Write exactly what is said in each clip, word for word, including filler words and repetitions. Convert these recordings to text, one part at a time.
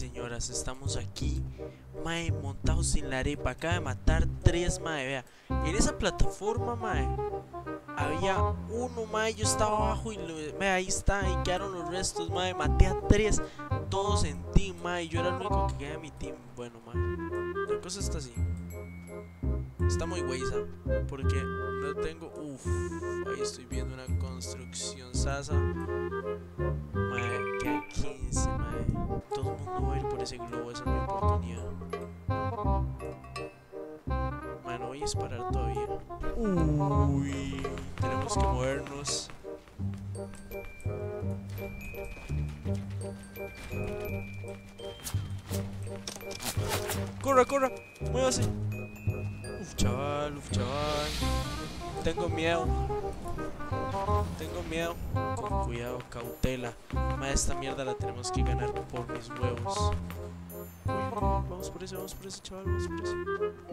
señoras, estamos aquí, mae, montados en la arepa. Acaba de matar tres, mae, vea. En esa plataforma, mae, había uno, mae, yo estaba abajo y lo, vea, ahí está, y quedaron los restos, mae. Maté a tres, todos en team, mae. Yo era el único que quedaba en mi team. Bueno, mae, la cosa está así. Está muy weisa, porque no tengo... Uff, ahí estoy viendo una construcción sasa. Mae, queda quince, mae. Todo el mundo va a ir por ese globo, esa es mi oportunidad. Mae, no voy a disparar todavía. Uy, tenemos que movernos. Corra, corra, muévase. Uf, chaval, uf, chaval. Tengo miedo. Tengo miedo. Con cuidado, cautela. Ma, esta mierda la tenemos que ganar por mis huevos. Uy, vamos por ese, vamos por ese, chaval, vamos por ese.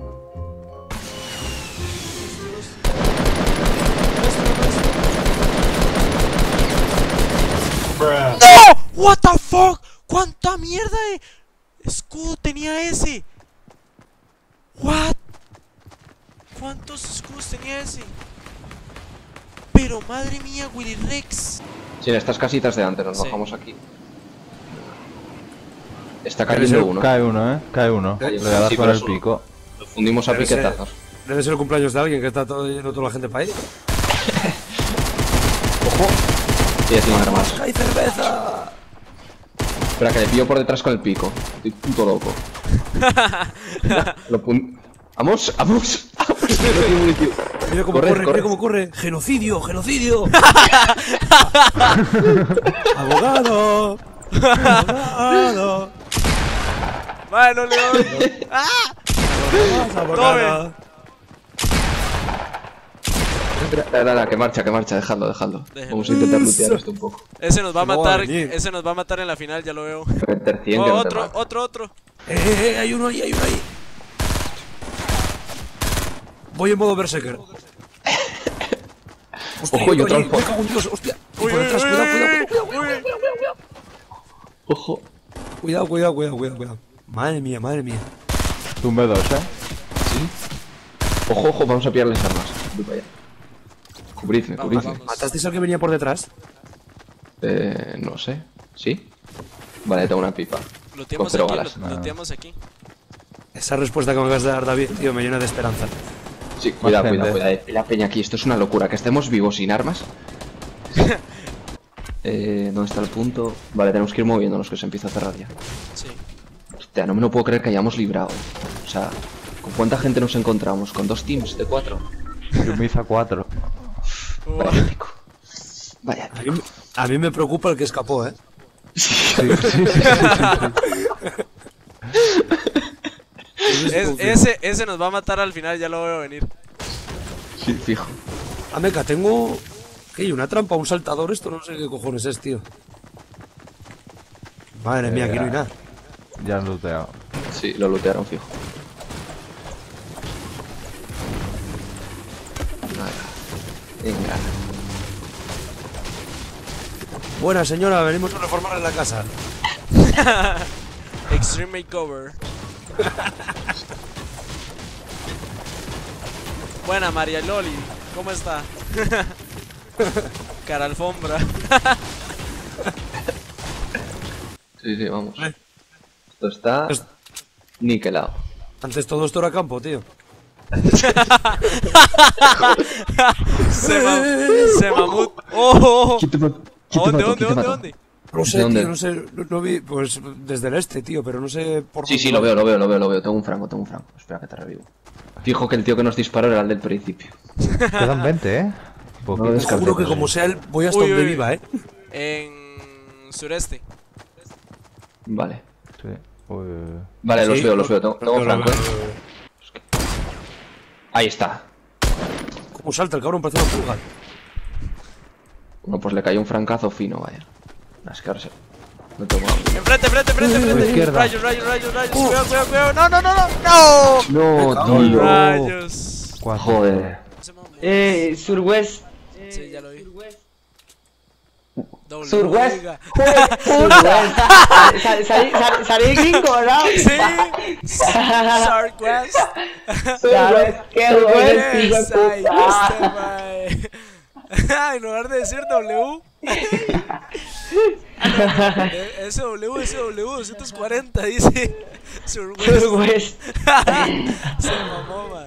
¡No! What the fuck? ¿Cuánta mierda de escudo tenía ese? What? ¿Cuántos escudos tenía ese? Pero madre mía, Willy Rex. Sí, en estas casitas de antes nos sí. Bajamos aquí. Está cayendo ser, uno. Cae uno, eh. Cae uno. Le voy a dar sí, con el pico. Lo fundimos a piquetazos. Debe ser el cumpleaños de alguien que está todo lleno toda la gente para ahí. Ojo. Sí, es una más. ¡Hay cerveza! Espera, que le pillo por detrás con el pico. Estoy puto loco. Lo pun... ¡Vamos! ¡Vamos! Mira cómo corre, corre, corre, mira cómo corre. ¡Genocidio! ¡Genocidio! ¡Abogado! ¡Abogado! Vale, no le doy. ¡Ah! ¡Abogado! Dale, dale, que marcha, que marcha, dejadlo, dejadlo. Déjenlo. Vamos a intentar lootear esto un poco. Ese nos va a matar, ese nos va a matar en la final, ya lo veo. cien, oh, otro, otro, otro. Eh, eh, eh, hay uno ahí, hay uno ahí. Voy en modo berserker. Hostia, ojo, yo oye, trampo. me cago en Dios, hostia. Uy, por detrás, cuidado, cuidado, cuidado, cuidado, cuidado. Ojo. Cuidado, cuidado, cuidado, cuidado, cuidado. Madre mía, madre mía. Tumbe dos, eh. Sí. Ojo, ojo, vamos a pillarles armas. Voy para allá. Cubridme, cubridme. ¿Matasteis al que venía por detrás? Eh, no sé. ¿Sí? Vale, tengo una pipa. Looteamos aquí, balas. Lo, looteamos aquí. Esa respuesta que me acabas de dar, David, tío, me llena de esperanza. Sí, cuidado, cuidado, cuidado. La peña aquí, esto es una locura. Que estemos vivos sin armas. eh, ¿dónde está el punto? Vale, tenemos que ir moviéndonos, que se empieza a cerrar ya. Sí. Hostia, no me lo puedo creer que hayamos librado. O sea, ¿con cuánta gente nos encontramos? ¿Con dos teams de cuatro? Yo me hice a cuatro. Vaya pico. Vaya pico. A mí, a mí me preocupa el que escapó, ¿eh? Sí, sí, sí, sí, sí. Es, ese, ese nos va a matar al final, ya lo veo venir. Sí, fijo. Ah, meca, tengo... ¿Qué? ¿Una trampa? ¿Un saltador? Esto no sé qué cojones es, tío. Madre eh, mía, aquí no hay nada. Ya han looteado. Sí, lo lootearon, fijo. Venga. Buena señora, venimos a reformar en la casa. Extreme Makeover. Buena María Loli, ¿cómo está? Cara alfombra. Sí, sí, vamos. Esto está es... niquelado. Antes todo esto era campo, tío. se, ma se mamut. Oh, oh, oh. ¿Dónde, dónde, dónde, dónde? No sé, tío, no sé, no, no vi, pues desde el este, tío, pero no sé por Sí, sí, lo veo, lo veo, lo veo, lo veo. Tengo un franco, tengo un franco. Espera que te revivo. Fijo que el tío que nos disparó era el del principio. Quedan veinte, eh. No, seguro que como sea él, voy hasta uy, donde uy, viva, eh. En sureste. Vale. Sí. Uy. Vale, los sí, veo, los veo. Tengo, tengo no, franco, no, no, eh. Ahí está. ¿Cómo salta el cabrón? Parece una pulga. Bueno, pues le cayó un francazo fino, vaya. Es que ahora se... No tengo agua. Enfrente, enfrente, enfrente, enfrente. Rayos, rayos, rayos, rayos. Uh. Cuidado, cuidado, cuidado. No, no, no, no. No, no tío. Rayos. Joder. Eh, surwest. Sí, ya lo vi. W, Surwest. diga. Surwest. Salí, salí, salí, salí gringo, ¿verdad? Sí. Surwest. Surwest. Qué bueno, hijo de Yes, ahí puta. está, mae. En lugar de decir W. S W, S W doscientos cuarenta dice Surwest. Surwest. Se mamó, mae.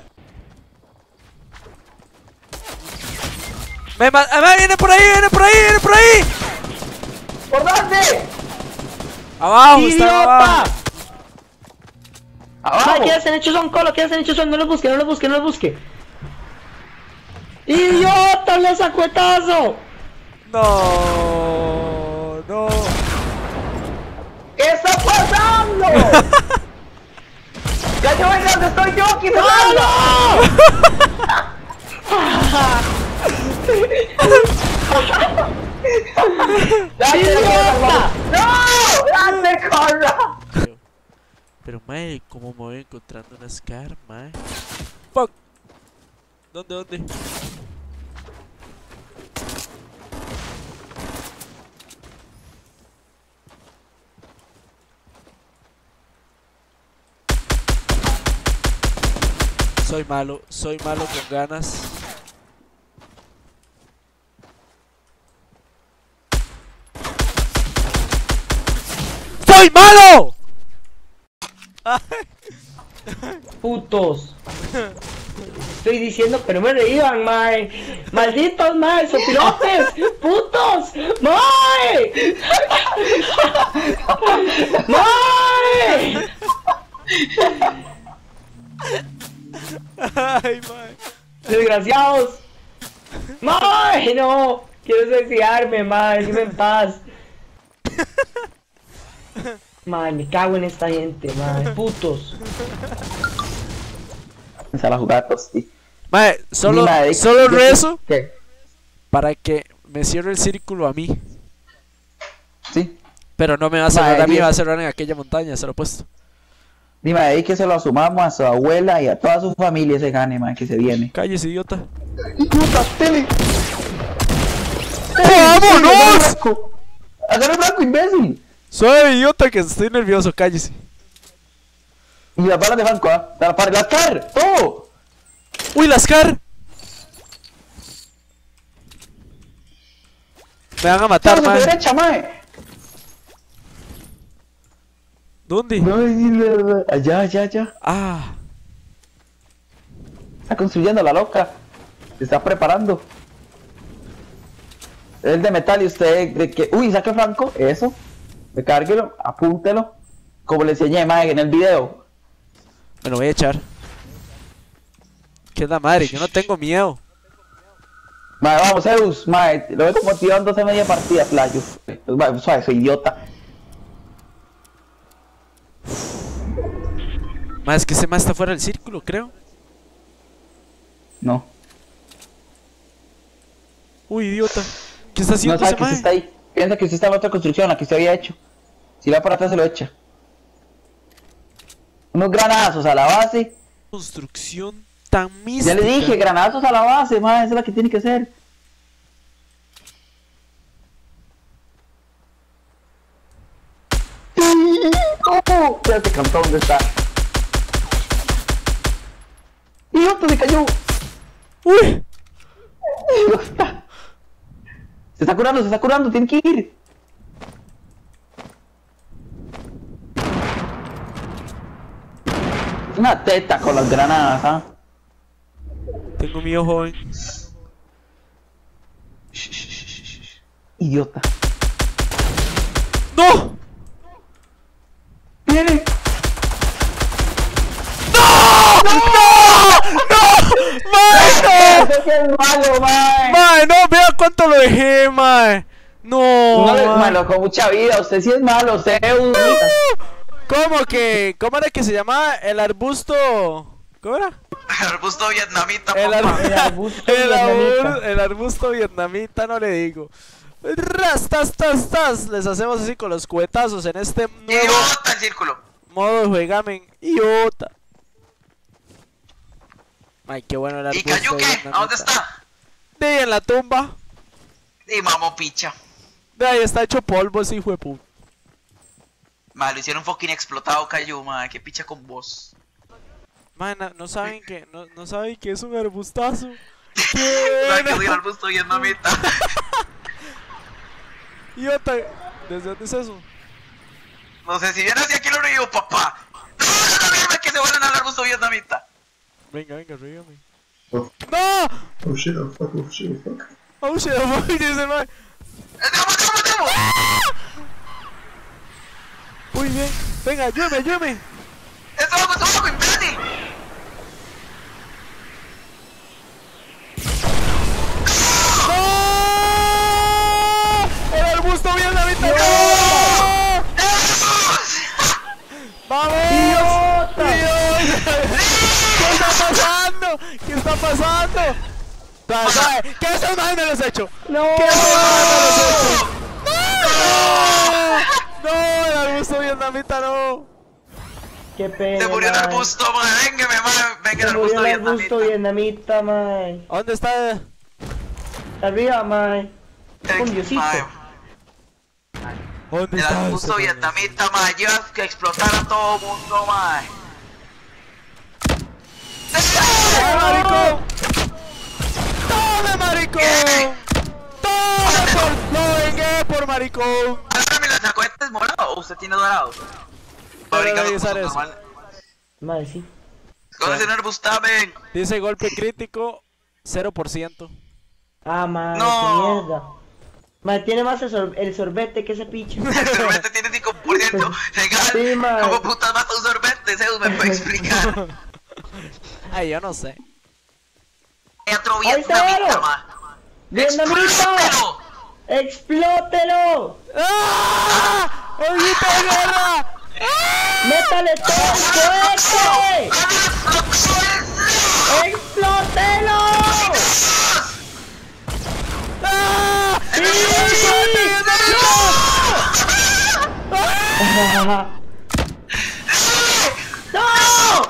Me ma ah, viene por ahí, viene por ahí, viene por ahí. ¿Por dónde? Abajo, está ¡Idiota! abajo. Abajo. Ay, quédense en hechos son colo, quédense en hechos son, no los busque, no los busque, no los busque. ¡Idiota! ¡Le sacuetazo! No, no. ¿Qué está pasando? ¡Ya yo ven donde estoy yo! ¡Aquí se ¡Idiota! ¡No! ¡Date, corra! Pero, mae, ¿cómo me voy encontrando una Scar, mae? Fuck. ¿Dónde, dónde? Soy malo, soy malo con ganas. ¡Soy malo! Putos. Estoy diciendo que no me reíban, mae. Malditos, mae, sopilotes. Putos. Mae. Mae. Ay, mae. Desgraciados. Mae, no. Quiero suicidarme, mae. Déjeme en paz. Mae, me cago en esta gente, mae. Putos. Empezar a jugar Tosti. Mae, solo, Ni madre, solo ¿qué- rezo ¿Qué? para que me cierre el círculo a mí. Sí. Pero no me va a cerrar Mae, a mí, Dios. va a cerrar en aquella montaña, se lo he puesto. Dime ahí que se lo asumamos a su abuela y a toda su familia ese gane, man, que se viene. Cállese, idiota. ¡Puta, tele! ¡Vámonos! ¡Agarra el blanco, imbécil! Soy idiota que estoy nervioso, cállese. Y las balas de Franco, ¿ah? ¡Para, para, la car! ¡Todo! ¡Uy, la Scar! Me van a matar, ¡Todo a su mae. derecha, mae! ¿Dónde? No, allá, allá, allá. Ah, Está construyendo la loca. Se está preparando. El de metal y usted de que... Uy, saque Franco. Eso. Recárguelo. Apúntelo. Como le enseñé, mae, en el video. me lo voy a echar. ¿Qué es la madre? Yo no tengo miedo. Mae, vamos, Zeus. Mae, lo veo como tirándose media partida, playo. Mae, suave, soy idiota. Más es que ese más está fuera del círculo, creo. No. Uy, idiota. ¿Qué está No haciendo sabe ese que usted mae? está ahí. Piensa que usted está en otra construcción, la que usted había hecho. Si va para atrás, se lo echa. Unos granazos a la base. Construcción tan Ya mística. le dije, granazos a la base, mae, esa es la que tiene que ser. ¡Oh! Ya se cantó, ¿dónde está? ¡Idiota, se cayó! Uy, ¡Idiota! Se está curando, se está curando, tiene que ir. Es una teta con las granadas, ¿ah? tengo miedo, joven. Shh, shh, shh, shh, shh. Idiota. ¡No! ¡Viene! ¡Mae, ¡Ese es el malo, mae! no! ¡Mae, no! Vea cuánto lo dejé, mae. No, No le mae. malo, con mucha vida, usted sí es malo, Zeus. ¿Cómo que? ¿Cómo era que se llamaba? El arbusto. ¿Cómo era? El arbusto vietnamita, El, ar- papá. El arbusto el, vietnamita. arbu- el arbusto vietnamita, no le digo. Ras, tas, tas, tas. Les hacemos así con los cuetazos en este nuevo Idiota el círculo. modo de juegamen. Idiota. Ay, qué bueno el ¿Y arbusto Cayu qué? ¿A dónde vietnamita. está? De ahí en la tumba. Y mamo picha. De ahí está hecho polvo ese hijo de puta. Ma, lo hicieron fucking explotado, cayó, ma. Qué picha con vos. Man, no, no saben que, no, no saben que es un arbustazo. Ma, que soy el arbusto vietnamita. Idiota, ¿desde dónde es eso? No sé si viene hacia aquí lo río, papá. No, no, no, no, que se vuelvan al arbusto vietnamita. Venga, venga, rígame. Oh. ¡No! Oh shit, oh fuck, oh shit, oh fuck. Oh shit, oh fuck, dice el man. ¡Demos, demos, demos! Muy bien, venga, ayúdame, ayúdame. ¡Esto vamos, esto vamos, imbécil! ¡No! ¡El arbusto vietnamita! ¡No! ¡Vamos! ¡Idiota! ¿Qué está pasando? ¿Qué está pasando? ¿Sabes? ¿Sabes? ¿Qué estos manes me los he hecho? ¡No! ¿Qué estos manes me los he hecho? ¡No! ¡No! El arbusto vietnamita no. ¡Qué pena, Se murió el mae! arbusto, ma. Venga, ma. Venga, el Se murió arbusto el arbusto vietnamita. vietnamita, mae. ¿A dónde está? Arriba, mae. Un diosito. Ma, ¿Dónde el está? arbusto ese vietnamita, ma. Llevas que explotar a todo mundo, ma. ¡Tome, maricón! ¡Tome, maricón! ¡Tome por... ¡Lo vengué por maricón! Ahora me la sacó. ¿Este es morado o usted tiene dorado? Fabricado revisar como eso. normal. Mae, sí. ¿Cómo se arbustamen? Dice golpe crítico cero por ciento. Ah, mae, No. qué mierda. Mae, tiene más el, sor- el sorbete que ese picho. El sorbete tiene cinco por ciento. Legal. Sí, ma. ¿Cómo putas mata un sorbete? Zeus me puede explicar. Ay, yo no sé. Hay otro Ahí está, vietnamita, Aro. ma. ¡Vietnamita! ¡Explótelo! ¡Explótelo! ¡Ah! ¡Ojito de guerra! ¡Métale todo el fuerte! ¡Explótelo! ¡Ah! ¡Sí! ¡No!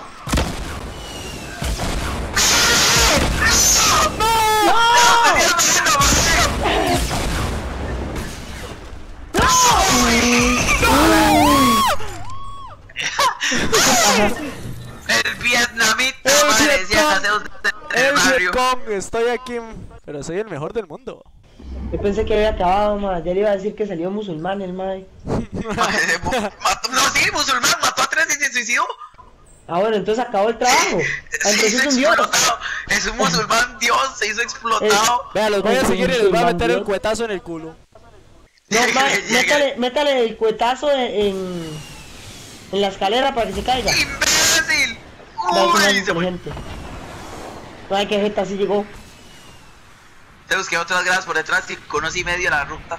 El vietnamita, El ma. Decía Vietcong. Zeus del El barrio. Vietcong, estoy aquí, pero soy el mejor del mundo. Yo pensé que había acabado, mae. Ya le iba a decir que salió musulmán el mae. Ma, se mu- mató- No, sí, musulmán, mató a tres y se suicidó. Ah, bueno, entonces acabó el trabajo. Ah, Se entonces hizo es un dios. explotado. Es un musulmán dios, se hizo explotado. Vea, los voy a Ay, seguir y les voy a meter el Dios. cuetazo en el culo. No, mae, Que llegue. métale, métale el cuetazo en, en la escalera para que se caiga. ¡Imbécil! Va a ser más Uy, se murió. inteligente. Ay, que jeta así llegó. Zeus, que otras gradas por detrás y conocí medio la ruta.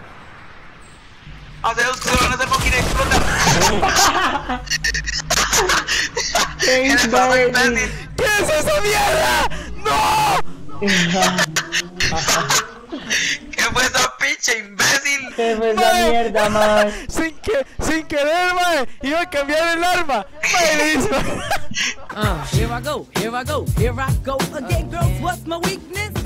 A Zeus se van a hacer fucking explotar. ¡Qué En el paso imbécil! imbécil. ¿Qué es esa mierda? ¡No! ¿Qué fue esa pinche imbécil? ¿Qué fue esa Mae. mierda, mae? Sin que, sin querer, mae, iba a cambiar el arma. Mae, le hizo. Uh, here I go, here I go, here I go again, girls. What's my weakness?